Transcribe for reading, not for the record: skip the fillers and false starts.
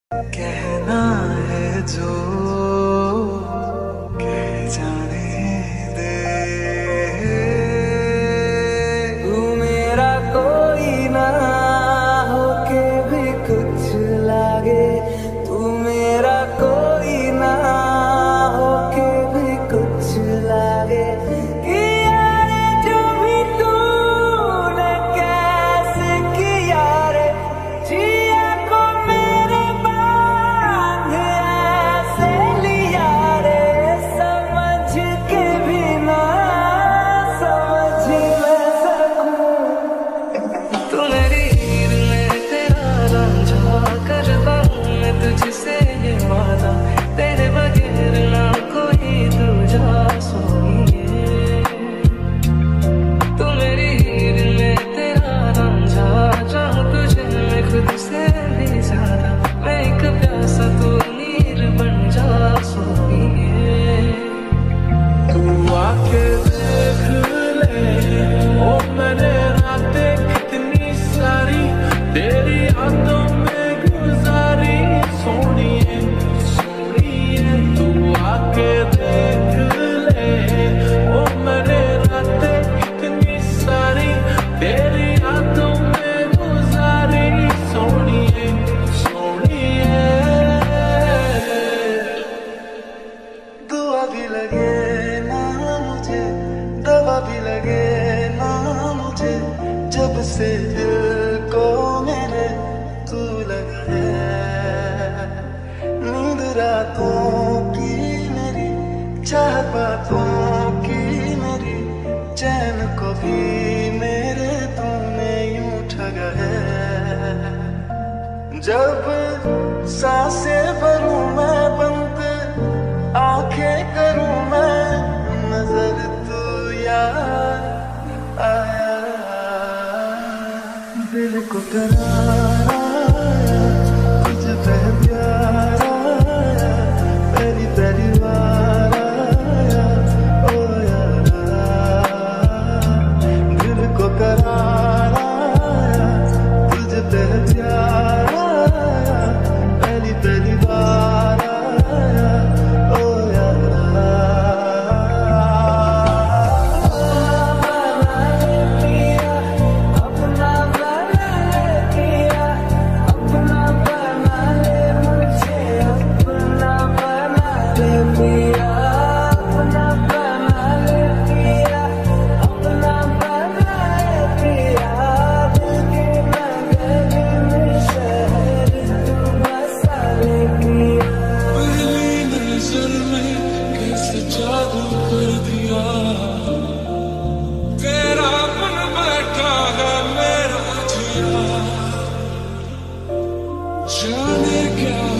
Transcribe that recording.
कहना है जो कह जाने दे, तू मेरा कोई ना होके भी कुछ लागे, तू मेरा कोई ना होके भी कुछ लागे। कि यारे जो भी तूने कैसे किया रे, जिया को मेरे बांध ऐसे लिया रे, समझ के भी ना समझ मैं सकूं। तू मेरी हीर में तेरा रांझा, करता हूँ मैं तुझसे ये वादा, तेरे बगैर ना कोई दूजा सोनिए। तू मेरी हीर में तेरा रांझा, चाहूं तुझे मैं खुद से भी ज्यादा, मैं एक प्यासा तू नीर बन जा सोनिए। तू आके देख ले ओ मैंने रातें कितनी सारी तेरी यादों में गुजारी, सोनिए सोनिए। तू आके देख ले ओ मैंने रातें कितनी सारी तेरी यादों में गुजारी, सोनिए सोनिए। दुआ भी लगे ना मुझे, दवा भी लगे ना मुझे, जब से दिल को मेरे तू लगा है। नींद रातों की मेरी, चाहत बातों की मेरी, चैन को भी मेरे तूने यूं ठगा है। जब सांसें भरूं मैं बंद, आंखें करूं मैं नजर, तू यार आया। दिल को करार आया, तुझ पे प्यार आया, पहली पहली बार आया ओ यारा। दिल को करार आया, तुझ पे प्यार आया, पहली पहली बार आया ओ यारा। अपना बना ले पिया, अपना बना ले मुझे, अपना बना ले पिया, अपना बना ले पिया, अपना बना ले पिया। दिल के नगर में शहर तू बसा ले पिया। पहली नजर में कैसे जादू कर दिया, तेरा बन बैठा है मेरा जिया। जाने क्या